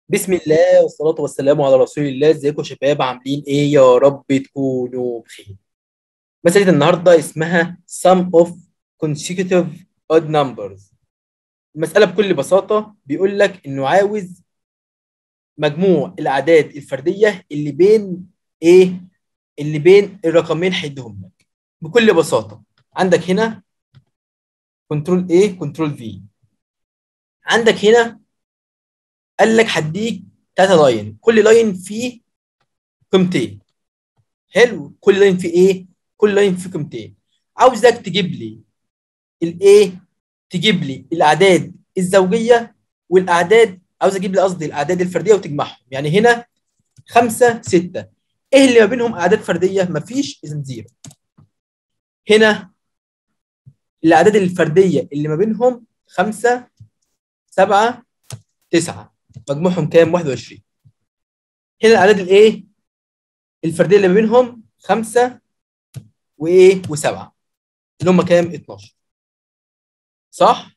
بسم الله والصلاة والسلام على رسول الله. ازيكم يا شباب؟ عاملين ايه؟ يا رب تكونوا بخير. مسألة النهاردة اسمها sum of consecutive odd numbers. المسألة بكل بساطة بيقول لك انه عاوز مجموع الأعداد الفردية اللي بين ايه؟ اللي بين الرقمين هيديهم لك. بكل بساطة عندك هنا كنترول A كنترول V. عندك هنا قال لك هديك 3 لاين، كل لاين فيه قيمتين. حلو، كل لاين فيه ايه؟ كل لاين فيه قيمتين. عاوزك تجيب لي الايه؟ تجيب لي الاعداد الزوجيه والاعداد، عاوز اجيب لي قصدي الاعداد الفرديه وتجمعهم. يعني هنا 5 6، ايه اللي ما بينهم اعداد فرديه؟ مفيش، اذا زيرو. هنا الاعداد الفرديه اللي ما بينهم 5 7 9، مجموعهم كام؟ 21. هنا الاعداد الايه؟ الفرديه اللي ما بينهم 5 وايه و7، اللي هم كام؟ 12. صح؟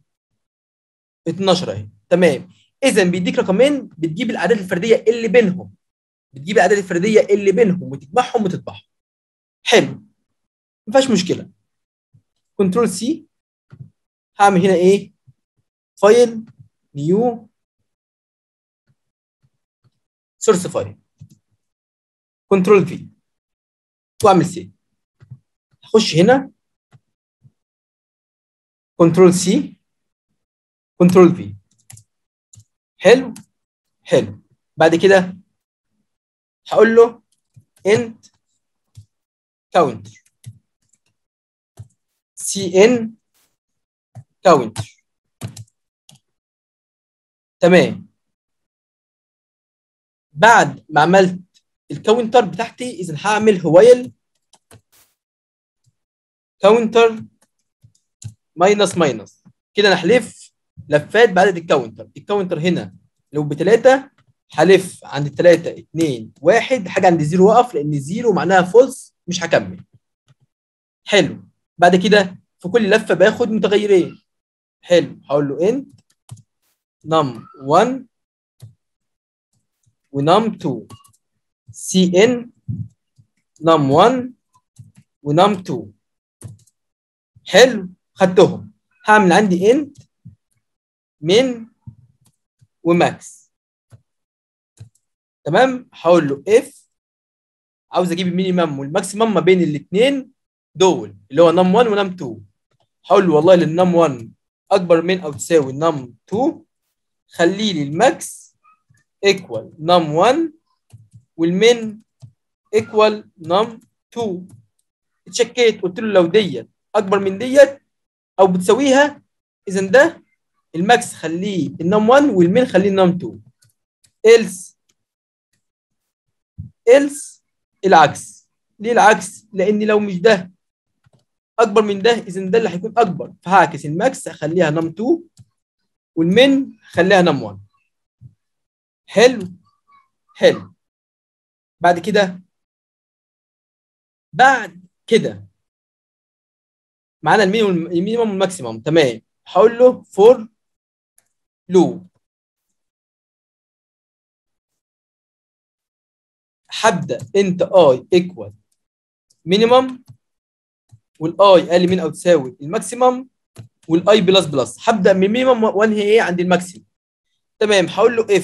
12 اهي، تمام. اذا بيديك رقمين، بتجيب الاعداد الفرديه اللي بينهم، بتجيب الاعداد الفرديه اللي بينهم وتجمعهم وتطبعهم. حلو، ما فيهاش مشكله. كنترول سي، هعمل هنا ايه؟ فايل نيو سورس فايل. كنترول في واعمل سيف. هخش هنا كنترول سي كنترول في. حلو حلو. بعد كده هقول له انت كاونتر سي ان كاونتر. تمام. بعد ما عملت الكاونتر بتاعتي، اذا هعمل هوايل كاونتر ماينس ماينس. كده انا هلف لفات بعدد الكاونتر. الكاونتر هنا لو بثلاثه، هلف عند الثلاثه 2 1، حاجه عند الزيرو واقف، لان الزيرو معناها فولس، مش هكمل. حلو. بعد كده في كل لفه باخد متغيرين. حلو، هقول له انت نم 1 ونم 2 سي ان نم 1 ونم 2. حلو، خدتهم. هعمل عندي انت من وماكس. تمام. هقول له اف، عاوز اجيب المينيمم والماكسيمم ما بين الاثنين دول، اللي هو نم 1 ونم 2. هقول له والله للنم 1 اكبر من او تساوي نم 2، خلي لي الماكس ايكوال نم 1 والمين ايكوال نم 2. اتشكيت، قلت له لو ديت اكبر من ديت او بتساويها، اذا ده الماكس خليه النم 1 والمين خليه النم 2. else العكس. ليه العكس؟ لان لو مش ده اكبر من ده، اذا ده اللي هيكون اكبر، فهعكس الماكس اخليها نم 2 والمين خليها نم 1. حلو حلو. بعد معانا المينيمم والماكسيمم. تمام. هقول له فور لوب. هبدا انت اي ايكوال مينيمم، والاي اقل من او تساوي الماكسيمم، والاي بلس بلس. هبدا من المينيمم وانهي ايه عند الماكسيمم. تمام. هقول له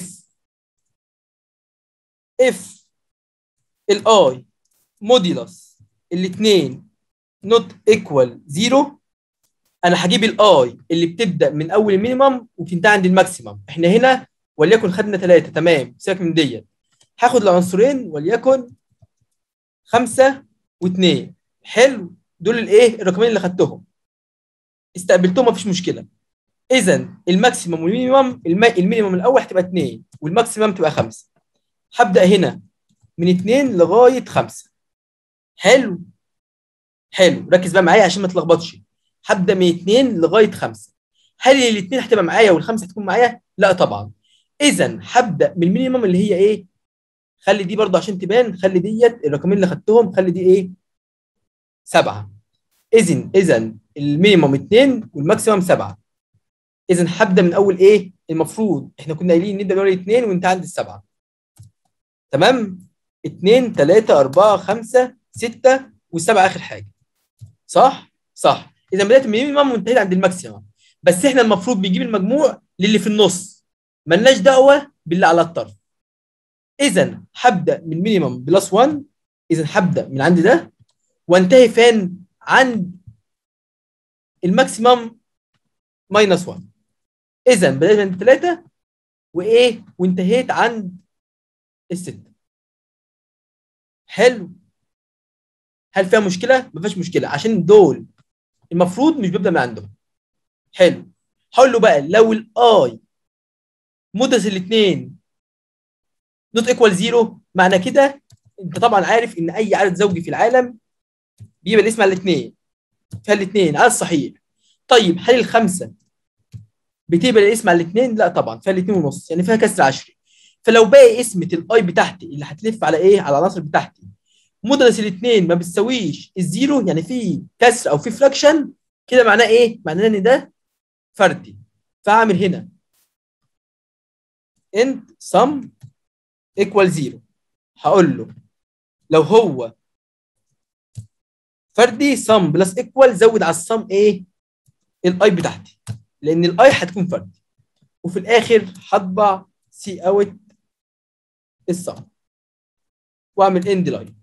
اف الاي موديلس الاثنين نوت ايكوال زيرو، انا هجيب الاي اللي بتبدا من اول المينيمم وبتنتهي عند الماكسيمم. احنا هنا وليكن خدنا 3. تمام، سيبك من ديت. هاخد العنصرين وليكن 5 و2. حلو، دول الايه؟ الرقمين اللي خدتهم استقبلتهم، مفيش مشكله. اذا الماكسيمم والمينيمم، المينيمم الاول هتبقى 2 والماكسيمم تبقى 5. هبدا هنا من 2 لغايه 5. حلو حلو، ركز بقى معايا عشان ما تلخبطش. هبدا من 2 لغايه 5. هل الاثنين هتبقى معايا والخمسه هتكون معايا؟ لا طبعا. اذا هبدا من المينيمم اللي هي ايه؟ خلي دي برضه عشان تبان، خلي ديت الرقمين اللي خدتهم، خلي دي ايه؟ 7. اذا المينيمم 2 والماكسيمم 7. اذا هبدا من اول ايه؟ المفروض احنا كنا قايلين نبدا من اول 2 وانت عند السبعه. تمام؟ 2 3 4 5 6 والسبعه اخر حاجه. صح؟ صح. اذا بدات من المينيمم وانتهيت عند الماكسيمم. بس احنا المفروض بنجيب المجموع للي في النص، ملناش دعوه باللي على الطرف. اذا هبدا من مينيمم بلس 1. اذا هبدا من عند ده وانتهي فين؟ عند الماكسيمم ماينس 1. اذا بدات من 3 وايه؟ وانتهيت عند الستة. حلو. هل فيها مشكله؟ ما فيهاش مشكله عشان دول المفروض مش ببدا من عندهم. حلو. هقول له بقى لو الاي مدرس الاثنين نوت ايكوال 0، معنى كده انت طبعا عارف ان اي عدد زوجي في العالم بيبقى الاسم على الاثنين، فالاثنين عدد صحيح. طيب هل الخمسه بتبقى الاسم على الاثنين؟ لا طبعا، فيها الاثنين ونص، يعني فيها كسر عشري. فلو باقي اسمه الاي بتاعتي اللي هتلف على ايه؟ على العناصر بتاعتي مدرس الاثنين ما بتساويش الزيرو، يعني في كسر او في فراكشن، كده معناه ايه؟ معناه ان ده فردي. فاعمل هنا انت sum equal 0. هقول له لو هو فردي sum بلس equal زود على السم ايه؟ الاي بتاعتي، لان الاي هتكون فردي. وفي الاخر هطبع سي اوت السم واعمل اند لاين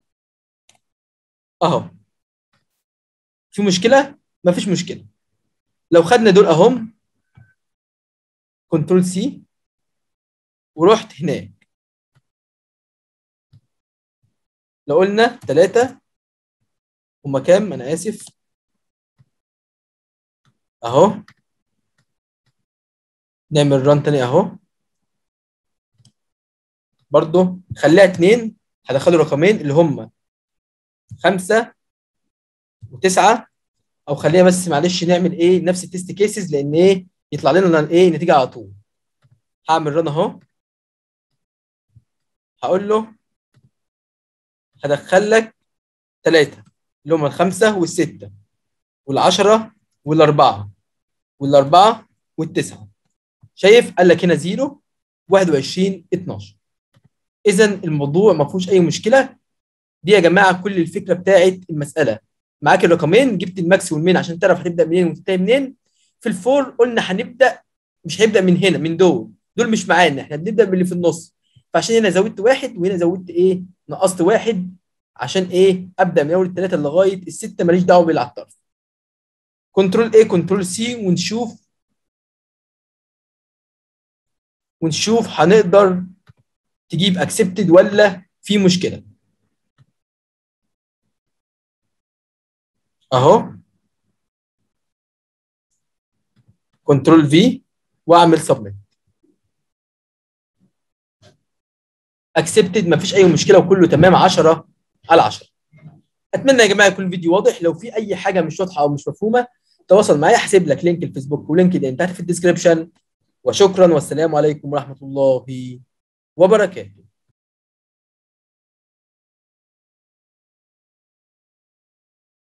اهو. في مشكله؟ مفيش مشكله. لو خدنا دول اهم كنترول سي ورحت هناك، لو قلنا 3 هما كام؟ انا اسف اهو، نعمل ران تاني اهو. برضه خليها 2، هدخلوا رقمين اللي هما 5 و9، او خليها بس معلش نعمل ايه؟ نفس التست كيسز، لان ايه؟ يطلع لنا ايه؟ النتيجه على طول. هعمل ران اهو، هقول له هدخل لك 3 اللي هم الخمسه والسته والعشره والاربعه والاربعه والتسعه. شايف؟ قال لك هنا 0 21 12. اذا الموضوع ما فيهوش اي مشكله. دي يا جماعه كل الفكره بتاعت المساله. معاك الرقمين، جبت الماكس والمين عشان تعرف هتبدا منين وتنتهي منين. في الفور قلنا هنبدا، مش هيبدا من هنا، من دول مش معانا، احنا بنبدا من اللي في النص. فعشان هنا زودت واحد وهنا زودت ايه؟ نقصت واحد. عشان ايه؟ ابدا من اول الثلاثه لغايه السته، ماليش دعوه باللي على الطرف. كنترول ايه كنترول سي ونشوف هنقدر تجيب اكسبتد ولا في مشكله. اهو كنترول في واعمل سبميت. اكسبتد، مفيش اي مشكله وكله تمام 10 على 10. اتمنى يا جماعه يكون الفيديو واضح. لو في اي حاجه مش واضحه او مش مفهومه تواصل معايا، هسيب لك لينك الفيسبوك ولينكد ان تحت في الديسكربشن. وشكرا والسلام عليكم ورحمه الله وبركاته.